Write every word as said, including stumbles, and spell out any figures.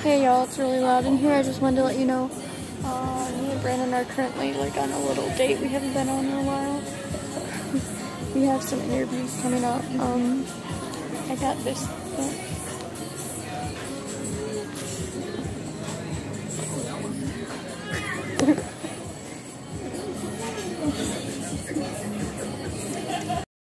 Hey y'all, it's really loud in here. I just wanted to let you know, uh, me and Brandon are currently like on a little date we haven't been on in a while. We have some interviews coming up. Um, I got this.